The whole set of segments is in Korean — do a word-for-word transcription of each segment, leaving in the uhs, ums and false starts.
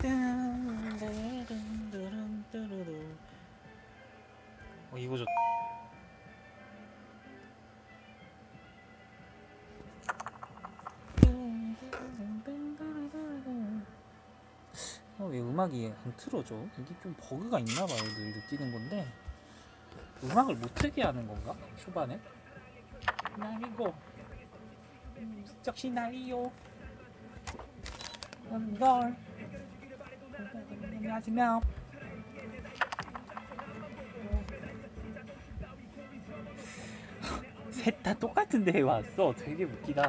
어 이거 좋. 어, 왜 음악이 안 틀어져? 이게 좀 버그가 있나봐요. 늘 느끼는 건데 음악을 못 틀게 하는 건가? 초반에? 날이고 적시 날이요 걸 하지면 셋 다 똑같은 데에 왔어. 되게 웃기다.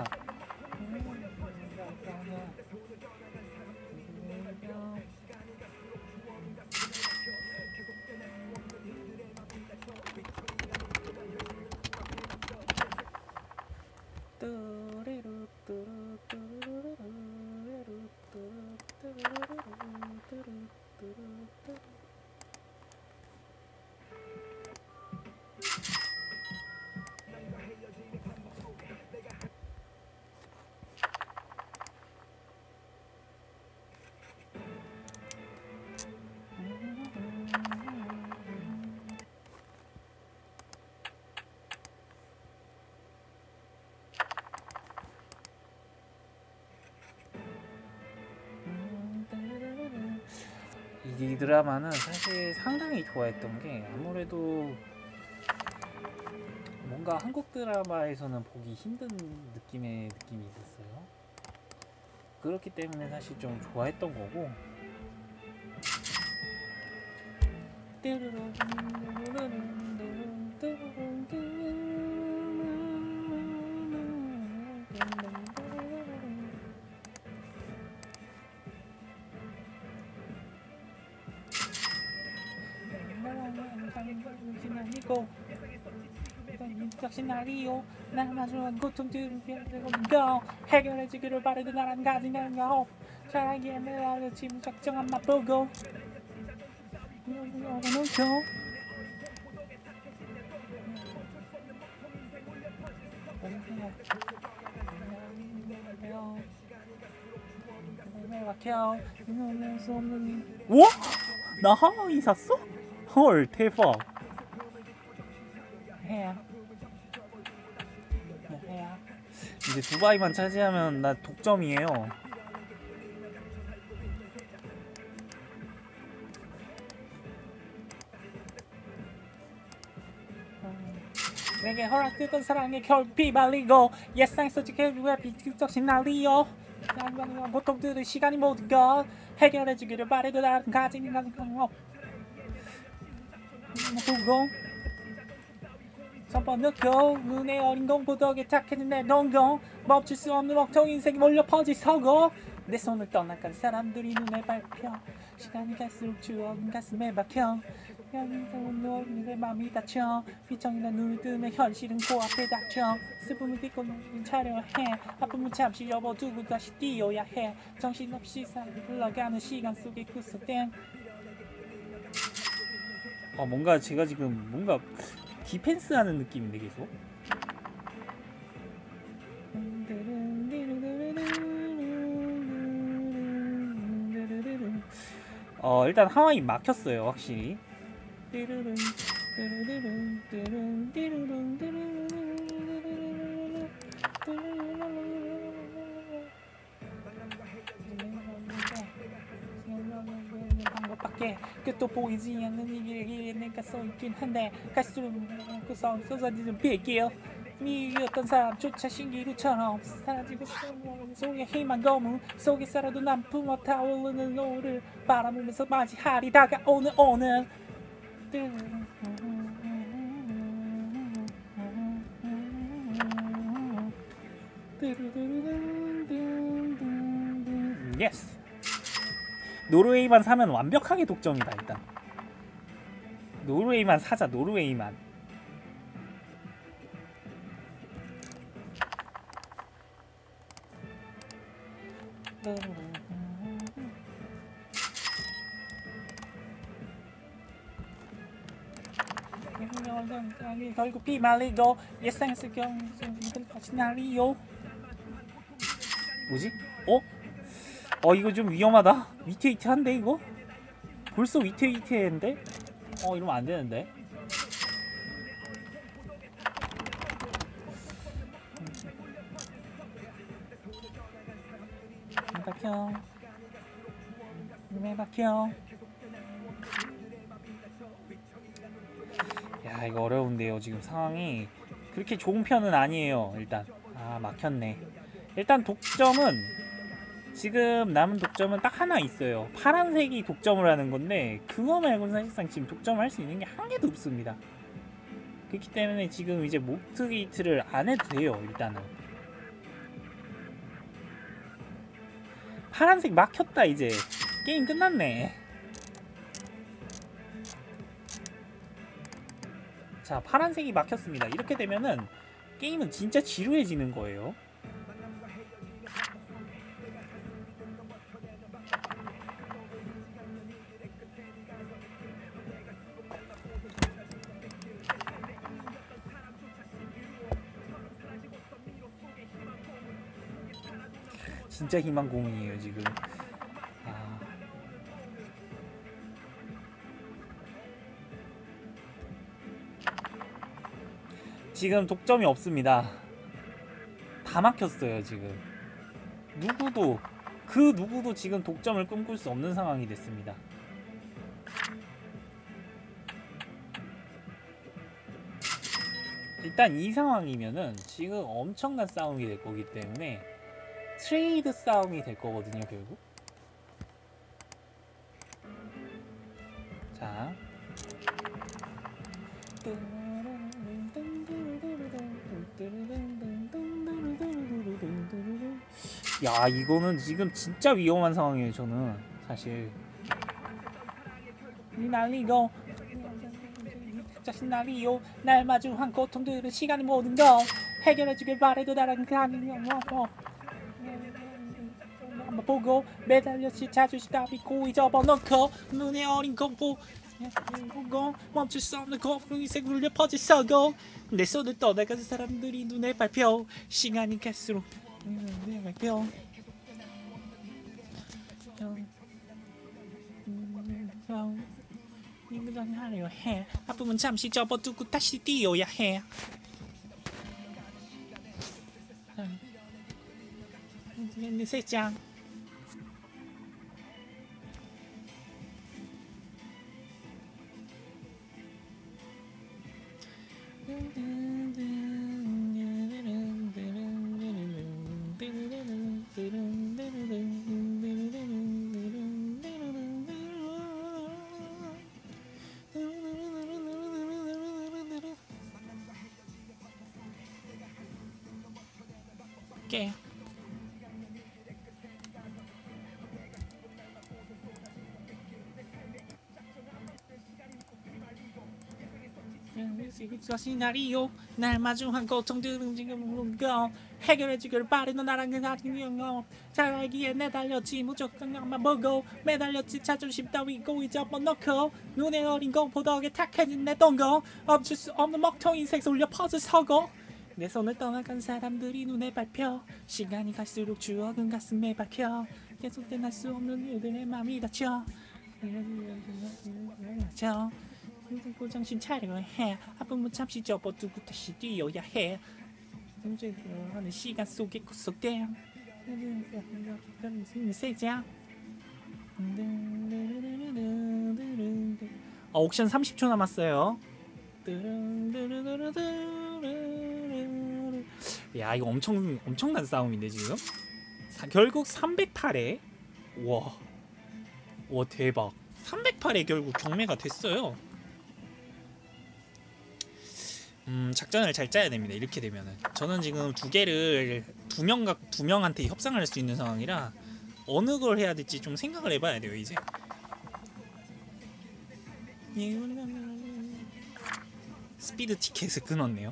이 드라마는 사실 상당히 좋아했던 게 아무래도 뭔가 한국 드라마에서는 보기 힘든 느낌의 느낌이 있었어요. 그렇기 때문에 사실 좀 좋아했던 거고. 아니고 시나리오 나만 좋아하는 고통들을 피하고 해결해주기를 바라도 나란 가진 거 사랑에 매달려 지금 작정한 맛 보고 놓쳐 와? 나 하와이 샀어? 헐 대박. 해야 해야 이제 두바이만 차지하면 나 독점이에요. 내게 허락됐던 사랑의 결핍 말리고 예상에서 지켜줄 왜 비극적인 날이요. 고통들의 시간이 모든 것 해결해주기를 바래도 나는 가진 거 보고 전번 넣고 눈에 어린 공포덕에 착해진 내 동공 멈출 수 없는 먹통 인생이 몰려 퍼지서고 내 손을 떠나간 사람들이 눈에 밟혀 시간이 갈수록 추억은 가슴에 박혀 내 맘이 다쳐 휘청이나 눈을 뜨면 현실은 코앞에 닥쳐 슬픔을 딛고 눈을 차려야 해 아픔은 잠시 접어두고 다시 뛰어야 해 정신없이 흘러가는 시간 속에 구속된 어 뭔가 제가 지금 뭔가 디펜스 하는 느낌인데 계속 어 일단 하와이 막혔어요 확실히. 방법밖에 끝도 보이지 않는 이 길에 내가 서 있긴 한데 갈수록 구성 쏟아지는 빗길 미웠던 사람조차 신기루처럼 사라지고 속에 희망 거문 속에 살아도 난 품어 타오르는 노를 바라보면서 맞이하리 다가오는 오늘 예스. 노르웨이만 사면 완벽하게 독점이다. 일단 노르웨이만 사자. 노르웨이만. 결국 비말리고 예상했을 경우 시나리오 뭐지? 어? 어 이거 좀 위험하다. 위태위태한데 이거? 벌써 위태위태한데? 어 이러면 안 되는데. 박혀. 왜 박혀? 야 이거 어려운데요. 지금 상황이 그렇게 좋은 편은 아니에요. 일단 아 막혔네. 일단 독점은 지금 남은 독점은 딱 하나 있어요. 파란색이 독점을 하는 건데 그거 말고는 사실상 지금 독점을 할 수 있는 게 한 개도 없습니다. 그렇기 때문에 지금 이제 모트 게이트를 안 해도 돼요. 일단은 파란색 막혔다. 이제 게임 끝났네. 자 파란색이 막혔습니다. 이렇게 되면은 게임은 진짜 지루해지는 거예요. 진짜 희망 고문이에요 지금. 아. 지금 독점이 없습니다. 다 막혔어요 지금. 누구도 그 누구도 지금 독점을 꿈꿀 수 없는 상황이 됐습니다. 일단 이 상황이면은 지금 엄청난 싸움이 될 거기 때문에 트레이드 싸움이 될 거거든요 결국. 자 야 이거는 지금 진짜 위험한 상황이에요. 저는 사실 이 난리고 자신 난리요. 날 마주한 고통들은 시간이 모든 거 해결해주길 바래도 나랑 그 하는 뭐 한번 보고 매달렸지 자주시 답이 고이 접어놓고 눈에 어린 공포 보고 멈출 수 없는 거품이 색 울려 퍼질 서고 내 손을 떠나가는 사람들이 눈에 밟혀 시간이 갈수록 눈에 밟혀 이거는 하려 해. 아프면 잠시 접어두고 다시 뛰어야 해. 세 장. 깨. 시나리오 날 마주한 고통들은 지금 뭔가 해결해주길 바래는 나랑 그 같은 영어 잘 알기에 내달렸지 무조건 나만 보고 매달렸지 자존심 따위 고이 접어놓고 눈에 어린 공포 덕에 탁해진 내 동거 멈출 수 없는 먹통인 색 울려 퍼져 서고 내 손을 떠나간 사람들이 눈에 밟혀 시간이 갈수록 추억은 가슴에 박혀 계속된 할 수 없는 일들의 맘이 다쳐 저 정신 차려야 해. 아프면 잠시 접어두고 다시 뛰어야 해. 하는 시간 속에 구속돼 세장. 어, 옥션 삼십 초 남았어요. 야 이거 엄청 엄청난 싸움인데 지금. 사, 결국 삼백팔에 와, 와 대박. 삼백팔에 결국 경매가 됐어요. 음, 작전을 잘 짜야 됩니다. 이렇게 되면은 저는 지금 두 개를 두 명각 두 명한테 협상을 할 수 있는 상황이라 어느 걸 해야 될지 좀 생각을 해봐야 돼요. 이제 스피드 티켓을 끊었네요.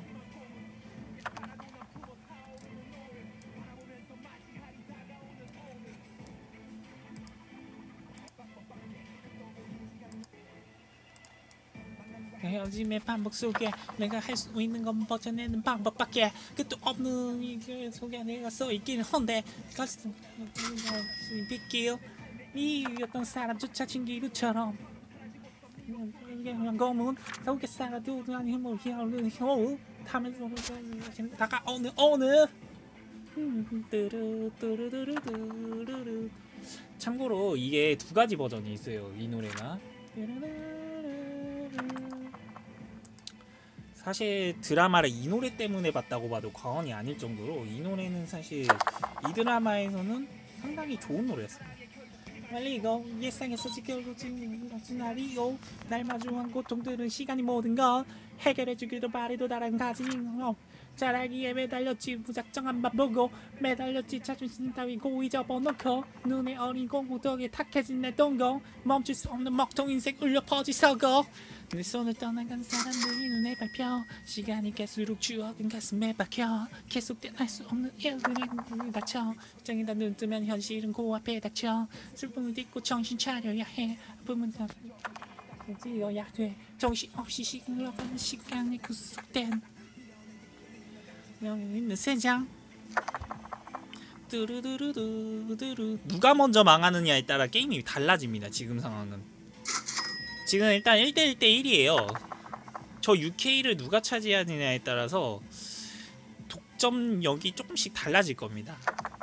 헤어짐의 반복 속에 내가 할 수 있는 건 버텨내는 방법밖에 끝도 없는 이 속에 내가 써있긴 한데 가슴 빗길 이였던 사람조차 진기루처럼 검은 속에 살아도 아니 힘을 히어르는 호흡 타면서 다가오는 오늘 뚜루뚜루뚜루뚜루. 참고로 이게 두 가지 버전이 있어요, 이 노래가. 사실 드라마를 이 노래 때문에 봤다고 봐도 과언이 아닐 정도로 이 노래는 사실 이 드라마에서는 상당히 좋은 노래였습니다. 빨리 이거 예상에서 지켜보진 날이요. 날 마주한 고통들은 시간이 모든 걸 해결해주기도 바래도 다른 가지. 어. 잘알기에 매달렸지 무작정한 밥 보고 매달렸지 자존심 따위 고이 접어놓고 눈에 어린 공구덕에 탁해진 내 동공 멈출 수 없는 먹통 인생 울려 퍼지서고 내 손을 떠나간 사람들이 눈에 밟혀 시간이 갈수록 추억은 가슴에 박혀 계속된 알 수 없는 일들이 눈을 닫혀 정이다 눈 뜨면 현실은 코앞에 닥쳐 슬픔을 딛고 정신 차려야 해 아픔은 지어야 돼 정신없이 흘러가는 시간에 구속된 여기 있는 세장 뚜루두루두두루. 누가 먼저 망하느냐에 따라 게임이 달라집니다. 지금 상황은 지금 일단 일 대 일 대 일이에요 저 유케이를 누가 차지하느냐에 따라서 독점력이 조금씩 달라질 겁니다.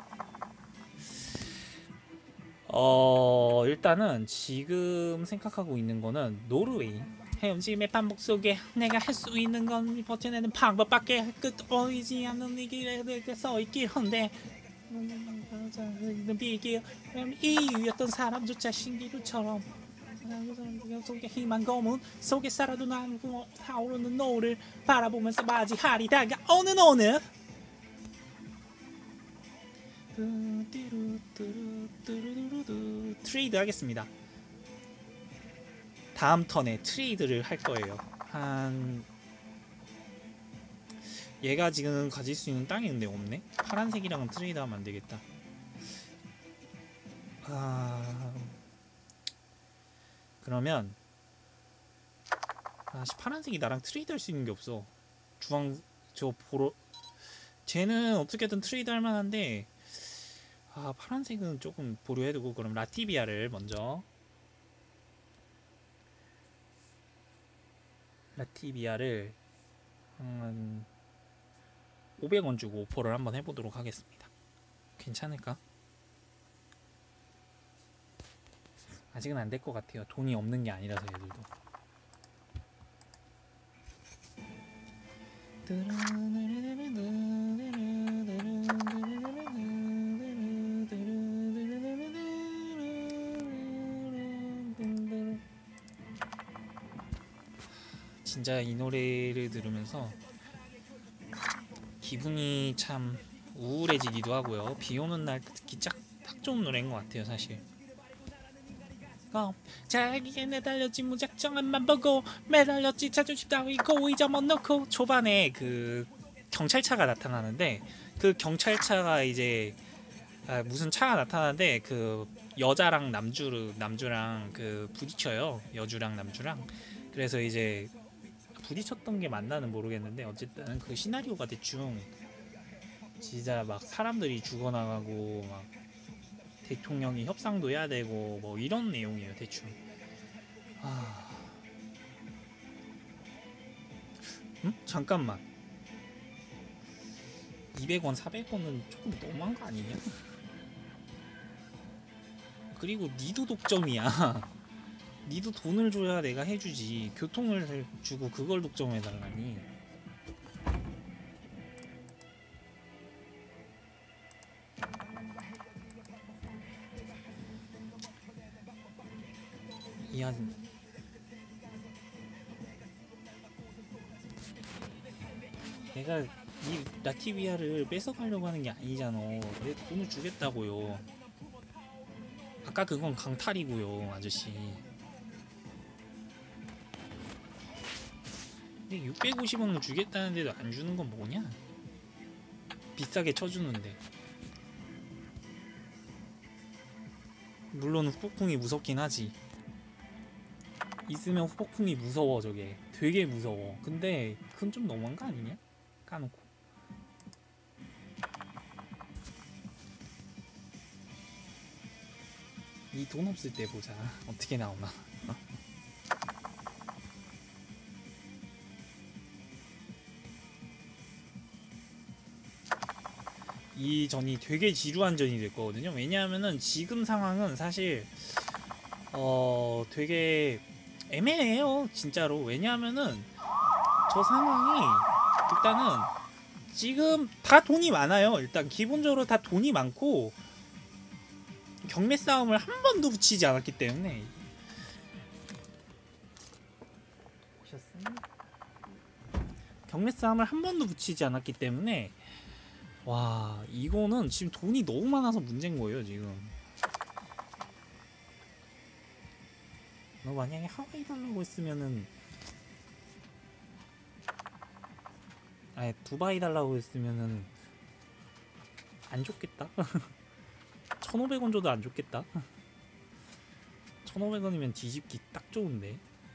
어 일단은 지금 생각하고 있는 거는 노르웨이 헤엄침의 반복 속에 내가 할 수 있는 건 버텨내는 방법밖에 끝 보이지 않는 이 길에 서 있길 한데 비길 이유였던 사람조차 신기루처럼 속에 희망 고문 속에 살아도 난 타오르는 노를 바라보면서 맞이하리 다가오는 오늘 트레이드 하겠습니다. 다음 턴에 트레이드를 할 거예요. 한 얘가 지금 가질 수 있는 땅이 근데 없네. 파란색이랑은 트레이드 하면 안 되겠다. 아 그러면 아 파란색이 나랑 트레이드 할 수 있는 게 없어. 주황 저 보러 쟤는 어떻게든 트레이드 할 만한데 아 파란색은 조금 보류해두고 그럼 라티비아를 먼저 라티비아를 한 오백 원 주고 오퍼를 한번 해보도록 하겠습니다. 괜찮을까? 아직은 안 될 것 같아요. 돈이 없는 게 아니라서 얘들도. 진짜 이 노래를 들으면서 기분이 참 우울해지기도 하고요. 비 오는 날 듣기 딱, 딱 좋은 노래인 것 같아요, 사실. 어, 자기에 매달렸지 무작정한 맘 보고 매달렸지 자존심 따위 고이 접어놓고 초반에 그 경찰차가 나타나는데 그 경찰차가 이제 아, 무슨 차가 나타나는데 그 여자랑 남주 남주랑 그 부딪혀요. 여주랑 남주랑. 그래서 이제 부딪혔던 게 맞나는 모르겠는데 어쨌든 그 시나리오가 대충 진짜 막 사람들이 죽어나가고 막 대통령이 협상도 해야 되고 뭐 이런 내용이에요 대충. 아... 응? 잠깐만 이백 원 사백 원은 조금 너무한 거 아니냐? 그리고 니도 독점이야. 니도 돈을 줘야 내가 해주지. 교통을 주고 그걸 독점해달라니. 이한 내가 이 라티비아를 뺏어가려고 하는 게 아니잖아. 내 돈을 주겠다고요. 아까 그건 강탈이고요, 아저씨. 근데 육백오십 원을 주겠다는데도 안 주는 건 뭐냐? 비싸게 쳐주는데. 물론 후폭풍이 무섭긴 하지. 있으면 후폭풍이 무서워. 저게 되게 무서워. 근데 그건 좀 너무한 거 아니냐? 까놓고 이 돈 없을 때 보자. 어떻게 나오나. 이 전이 되게 지루한 전이 될 거거든요. 왜냐하면은 지금 상황은 사실 어 되게 애매해요, 진짜로. 왜냐하면은 저 상황이 일단은 지금 다 돈이 많아요. 일단 기본적으로 다 돈이 많고 경매 싸움을 한 번도 붙이지 않았기 때문에. 경매 싸움을 한 번도 붙이지 않았기 때문에 와, 이거는 지금 돈이 너무 많아서 문제인 거예요, 지금. 너 만약에 하와이 달라고 했으면은, 아니 두바이 달라고 했으면은 안 좋겠다. 천오백 원 줘도 안 좋겠다. 천오백 원이면 뒤집기 딱 좋은데.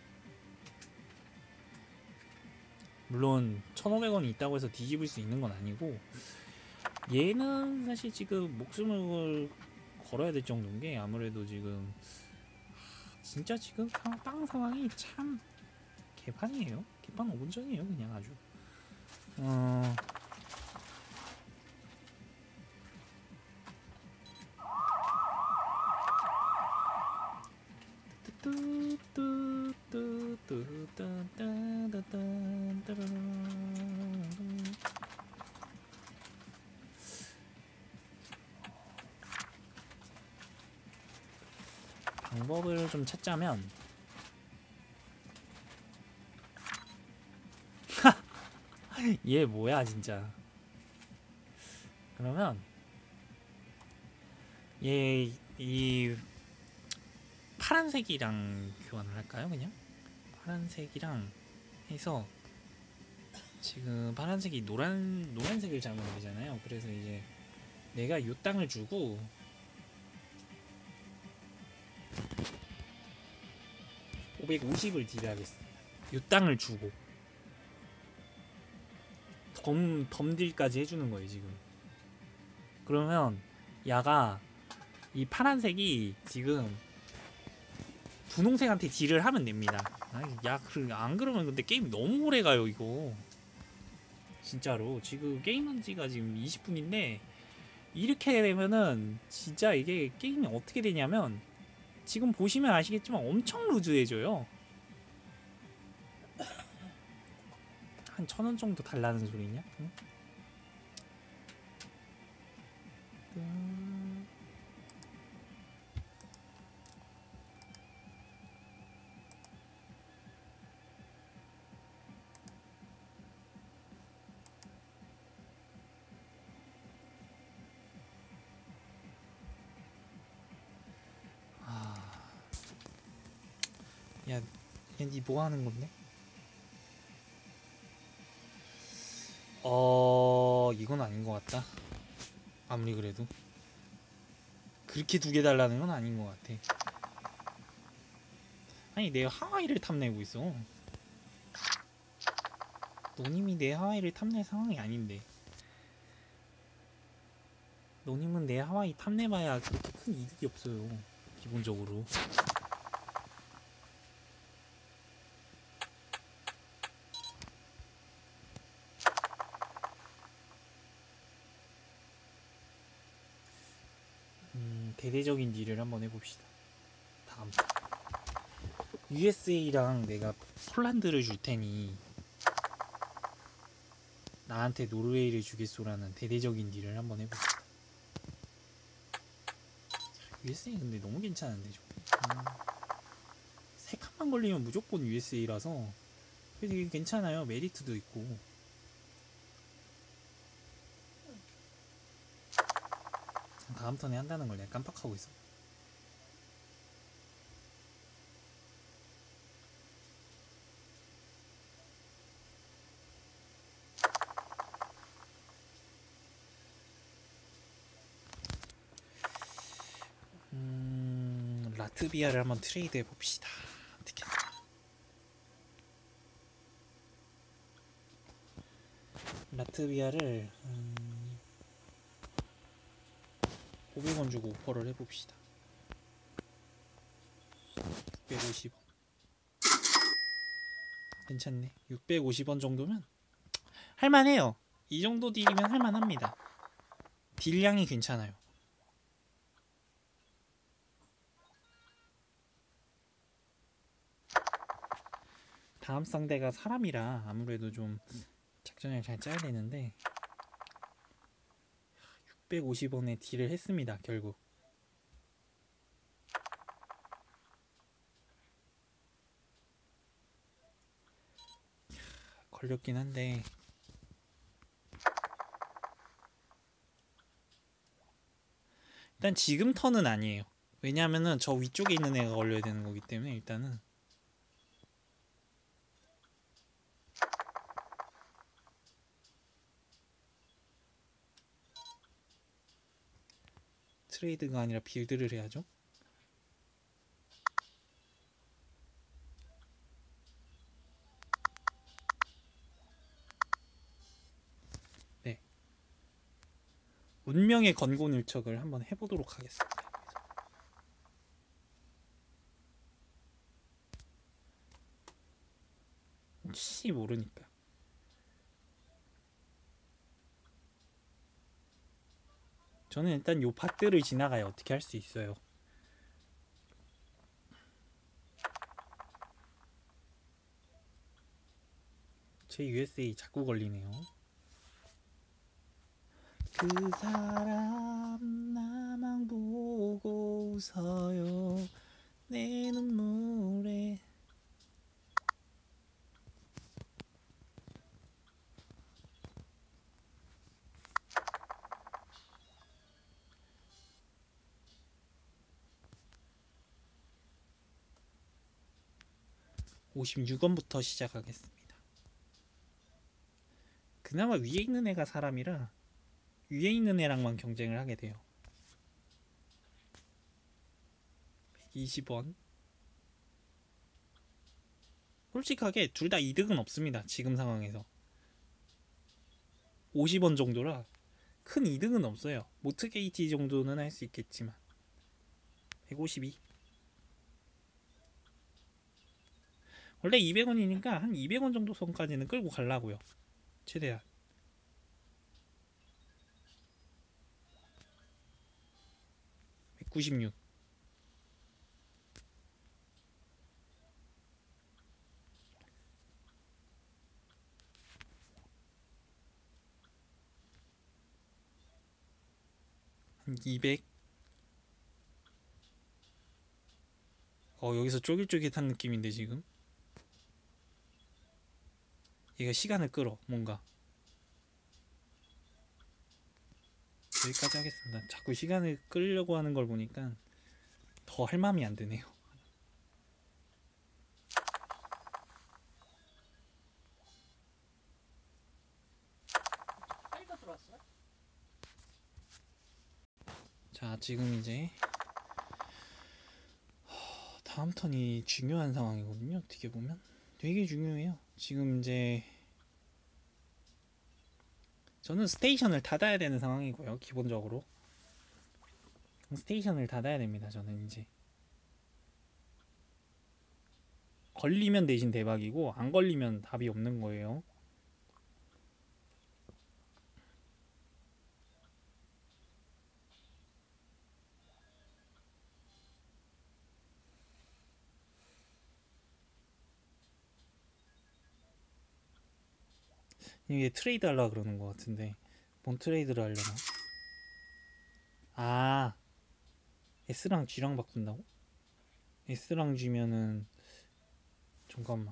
물론 천오백 원이 있다고 해서 뒤집을 수 있는 건 아니고, 얘는 사실 지금 목숨을 걸어야 될 정도인 게, 아무래도 지금 진짜 지금 땅 상황이 참 개판이에요. 개판 오분전이에요, 그냥 아주. 어... 방법을 좀 찾자면 얘 뭐야 진짜. 그러면 얘 이 파란색이랑 교환을 할까요? 그냥 파란색이랑 해서, 지금 파란색이 노란 노란색을 잡으면 되잖아요. 그래서 이제 내가 요 땅을 주고 오백오십을 딜하겠습니다. 요 땅을 주고 덤 덤딜까지 해주는 거예요 지금. 그러면 야가 이 파란색이 지금 분홍색한테 딜을 하면 됩니다. 야, 안 그러면 근데 게임 너무 오래 가요 이거. 진짜로 지금 게임한 지가 지금 이십 분인데 이렇게 되면은 진짜 이게 게임이 어떻게 되냐면, 지금 보시면 아시겠지만 엄청 루즈해져요. 한 천 원 정도 달라는 소리냐? 응? 야, 야, 니 뭐 하는 건데? 어, 이건 아닌 것 같다. 아무리 그래도 그렇게 두 개 달라는 건 아닌 것 같아. 아니, 내 하와이를 탐내고 있어. 너님이 내 하와이를 탐낼 상황이 아닌데. 너님은 내 하와이 탐내봐야 그렇게 큰 이득이 없어요, 기본적으로. 음, 대대적인 딜을 한번 해봅시다. 다음 유에스에이랑 내가 폴란드를 줄 테니 나한테 노르웨이를 주겠소라는 대대적인 딜을 한번 해봅시다. 유에스에이 근데 너무 괜찮은데 저거. 음, 세 칸만 걸리면 무조건 유에스에이라서 되게 괜찮아요. 메리트도 있고. 다음 턴에 한다는 걸 내가 깜빡하고 있어. 음, 라트비아를 한번 트레이드 해봅시다. 어떻게 라트비아를 음, 오백 원 주고 오퍼를 해봅시다. 육백오십 원. 괜찮네. 육백오십 원 정도면 할만해요. 이 정도 딜이면 할만합니다. 딜량이 괜찮아요. 다음 상대가 사람이라 아무래도 좀 작전을 잘 짜야 되는데 육백오십 원에 딜을 했습니다. 결국 걸렸긴 한데 일단 지금 턴은 아니에요. 왜냐하면은 저 위쪽에 있는 애가 걸려야 되는 거기 때문에 일단은 트레이드가 아니라 빌드를 해야죠. 네, 운명의 건곤일척을 한번 해보도록 하겠습니다. 혹시 모르니까. 저는 일단 요 파트를 지나가야 어떻게 할 수 있어요. 제 유에스에이 자꾸 걸리네요. 그 사람 나만 보고 웃어요 내 눈물에. 오십육 원부터 시작하겠습니다. 그나마 위에 있는 애가 사람이라 위에 있는 애랑만 경쟁을 하게 돼요. 백이십 원. 솔직하게 둘 다 이득은 없습니다. 지금 상황에서 오십 원 정도라 큰 이득은 없어요. 모트게이지 정도는 할 수 있겠지만 백오십이. 원래 이백 원이니까 한 이백 원 정도 선까지는 끌고 가려고요. 최대한. 백구십육. 한 이백. 어, 여기서 쫄깃쫄깃한 느낌인데 지금 얘가 시간을 끌어. 뭔가 여기까지 하겠습니다. 자꾸 시간을 끌려고 하는 걸 보니까 더 할 마음이 안 드네요. 자, 지금 이제 다음 턴이 중요한 상황이거든요. 어떻게 보면 되게 중요해요. 지금 이제 저는 스테이션을 닫아야 되는 상황이고요. 기본적으로 스테이션을 닫아야 됩니다. 저는 이제 걸리면 대신 대박이고 안 걸리면 답이 없는 거예요. 이게 트레이드 하려고 그러는 것 같은데 뭔 트레이드를 하려나? 아, S랑 G랑 바꾼다고? S랑 G면은 잠깐만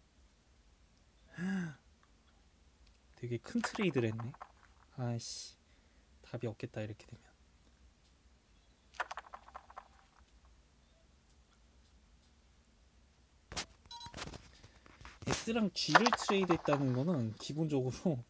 되게 큰 트레이드를 했네. 아이씨, 답이 없겠다 이렇게 되면. S랑 G를 트레이드 했다는 거는 기본적으로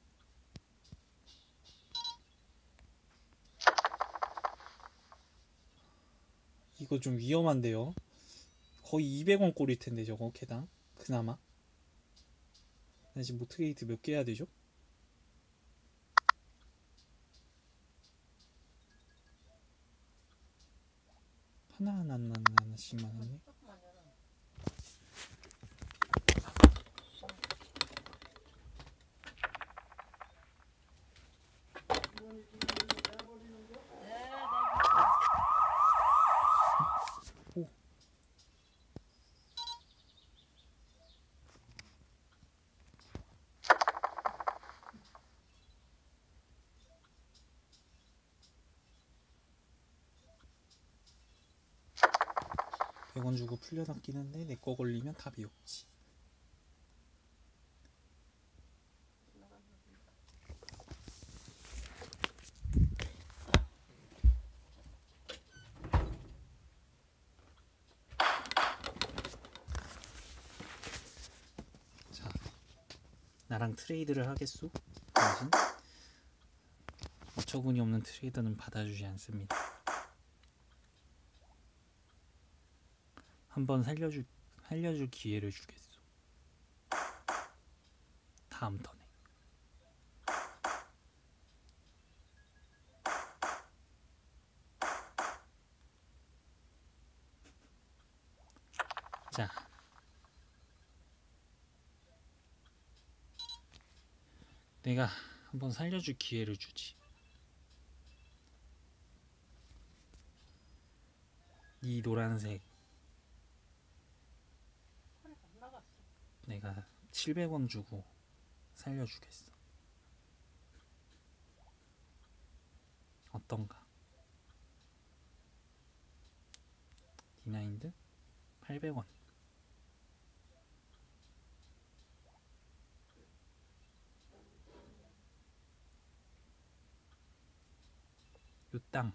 이거 좀 위험한데요. 거의 이백 원 꼴일 텐데 저거 개당 그나마. 나 지금 모트게이트 몇 개 해야 되죠? 하나하나 하나씩만 했네. 오. 백 원 주고 풀려났기는데 내 거 걸리면 답이 없지. 자, 나랑 트레이드를 하겠소? 당신? 어처구니 없는 트레이드는 받아주지 않습니다. 한번 살려줄 살려줄 기회를 주겠소. 다음 턴에. 자, 내가 한번 살려줄 기회를 주지. 이 노란색 내가 칠백 원 주고 살려주겠어. 어떤가? 디나인드 팔백 원. 요 땅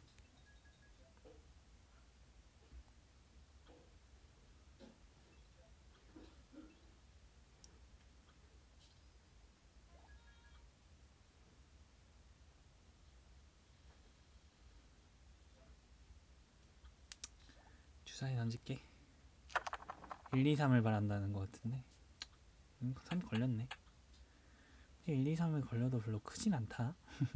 주사위 던질게. 일, 이, 삼을 바란다는 것 같은데 음, 삼 걸렸네. 일, 이, 삼을 걸려도 별로 크진 않다.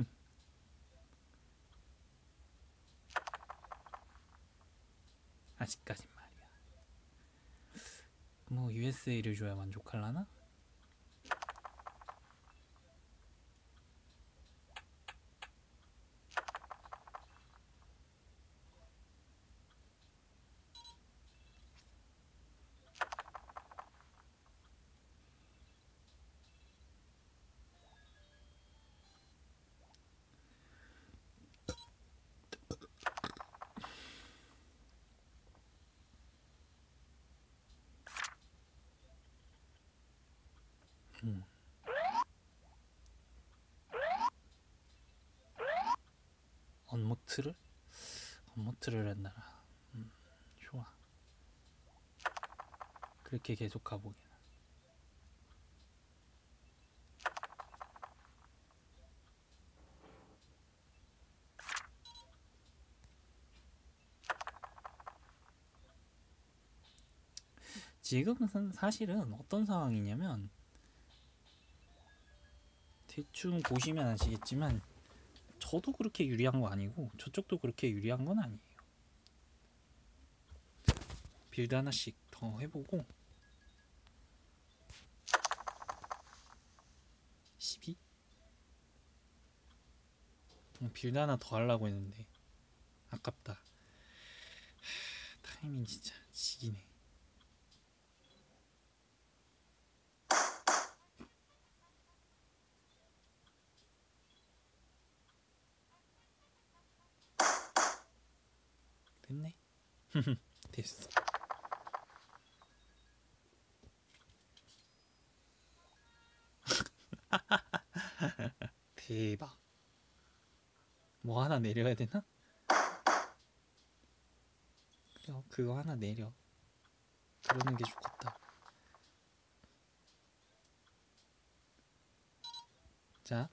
아직까진 말이야. 뭐 유에스에이를 줘야 만족할라나? 음. 언모트를? 언모트를 한다라. 음, 좋아. 그렇게 계속 가보기는. 지금은 사실은 어떤 상황이냐면 대충 보시면 아시겠지만 저도 그렇게 유리한 거 아니고 저쪽도 그렇게 유리한 건 아니에요. 빌드 하나씩 더 해보고 십이? 빌드 하나 더 하려고 했는데 아깝다. 하, 타이밍 진짜 지기네. 됐네. 됐어. 대박. 뭐 하나 내려야 되나? 그래, 그거 하나 내려. 그러는 게 좋겠다. 자,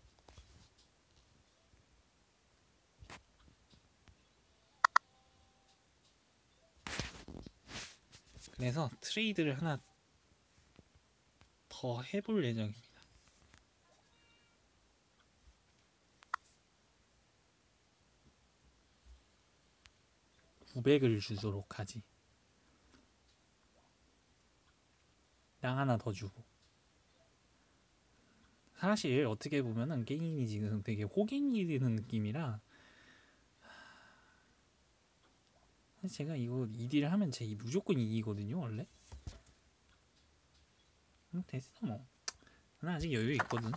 그래서 트레이드를 하나 더 해볼 예정입니다. 구백을 주도록 하지. 땅 하나 더 주고. 사실 어떻게 보면은 게임이 지금 되게 호갱이 되는 느낌이라 제가 이거 이 딜을 하면 제 무조건 이기거든요 원래. 음, 됐어 뭐. 나 아직 여유 있거든.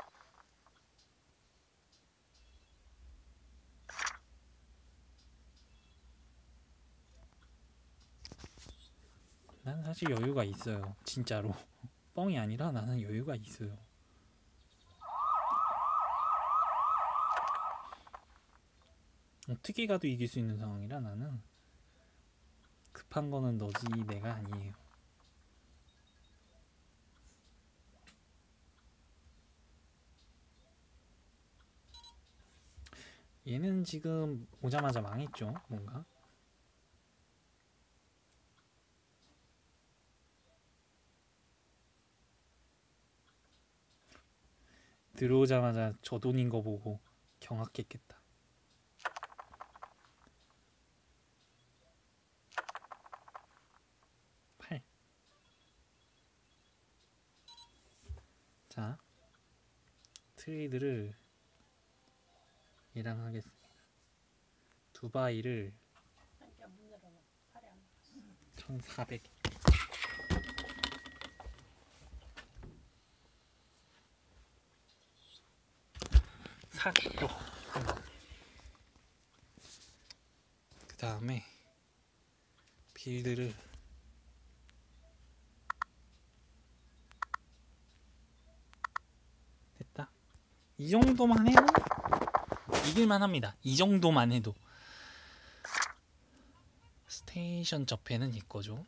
난 사실 여유가 있어요. 진짜로. 뻥이 아니라 나는 여유가 있어요. 어떻게 가도 이길 수 있는 상황이라 나는 급한 거는 너지 내가 아니에요. 얘는 지금 오자마자 망했죠 뭔가. 들어오자마자 저 돈인 거 보고 경악했겠다. 팔. 자, 트레이드를 얘랑 하겠습니다. 두바이를 천사백. 사겠고. 그 다음에 빌드를 됐다. 이 정도만 해도 이길만 합니다. 이 정도만 해도. 스테이션 접해는 이거죠.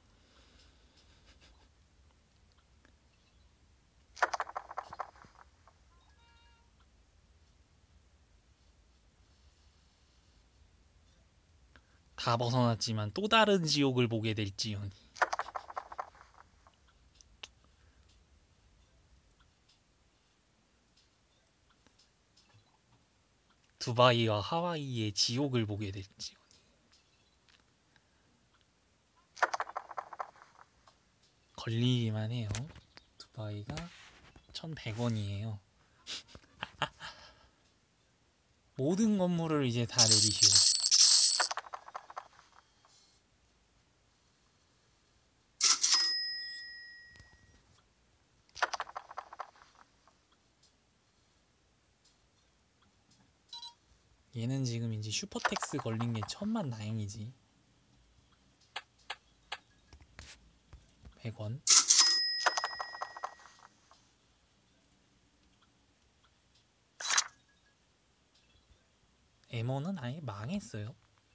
다 벗어났지만 또 다른 지옥을 보게 될지언니. 두바이와 하와이의 지옥을 보게 될지언니. 걸리기만 해요. 두바이가 천백 원이에요. 모든 건물을 이제 다 내리시오. 얘는 지금 이제 슈퍼텍스 걸린 게 천만 다행이지. 백 원. 엠원은 아예 망했어요.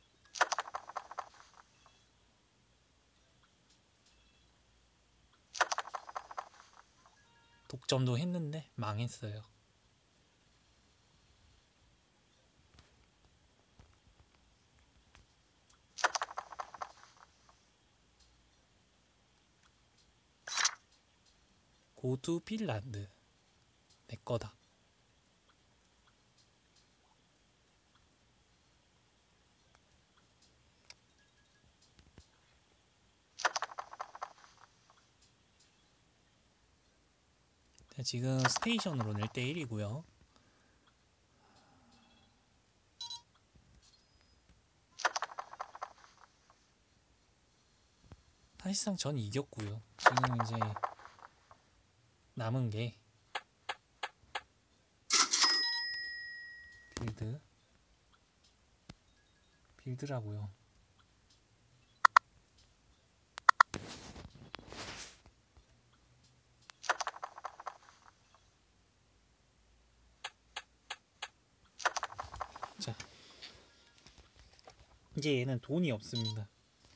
독점도 했는데 망했어요. 고투 핀란드 내 거다. 지금 스테이션으로는 일 대 일이고요. 사실상 전 이겼고요. 지금 이제 남은 게 빌드 빌드라고요. 자, 이제 얘는 돈이 없습니다.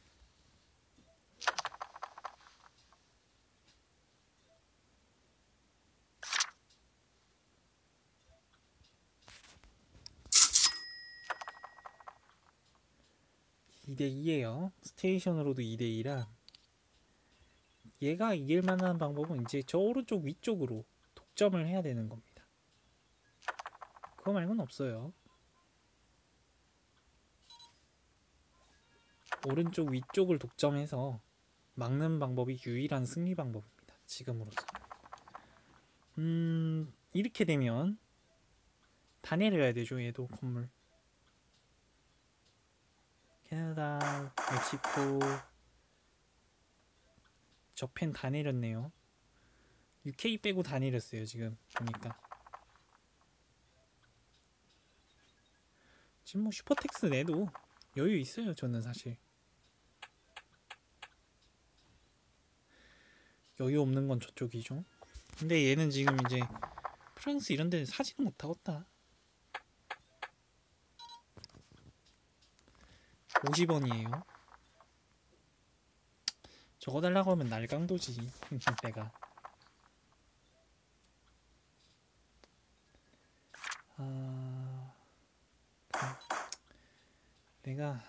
이 대 이에요. 스테이션으로도 이 대 이라 얘가 이길 만한 방법은 이제 저 오른쪽 위쪽으로 독점을 해야 되는 겁니다. 그거 말고는 없어요. 오른쪽 위쪽을 독점해서 막는 방법이 유일한 승리 방법입니다. 지금으로서. 음 이렇게 되면 다 내려야 되죠. 얘도 건물. 캐나다, 멕시코, 저펜 다 내렸네요. 유케이 빼고 다 내렸어요. 지금 보니까. 지금 뭐 슈퍼텍스 내도 여유 있어요. 저는 사실 여유 없는 건 저쪽이죠. 근데 얘는 지금 이제 프랑스 이런 데 사지는 못하겠다. 오십 원이에요. 저거 달라고 하면 날강도지. 내가 아... 내가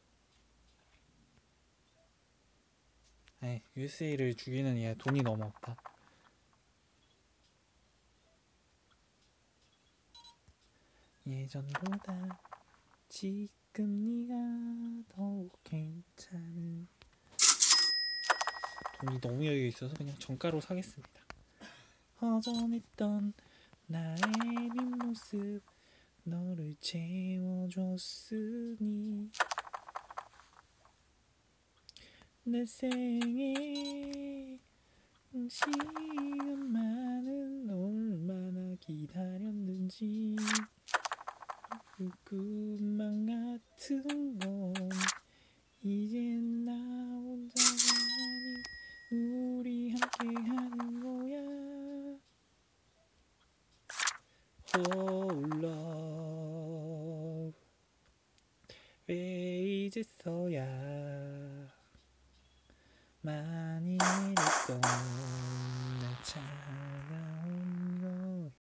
에이, 유에스에이를 죽이는 얘 돈이 너무 없다. 예전보다 지금 네가 더욱 괜찮은. 돈이 너무 여유 있어서 그냥 정가로 사겠습니다. 허전했던 나의 뒷모습 너를 채워줬으니 내 생에 시간만은 얼마나 기다렸는지 그 꿈만 같은 건 이젠 나 혼자가 아닌 우리 함께 하는 거야. Oh love 왜 이제서야 말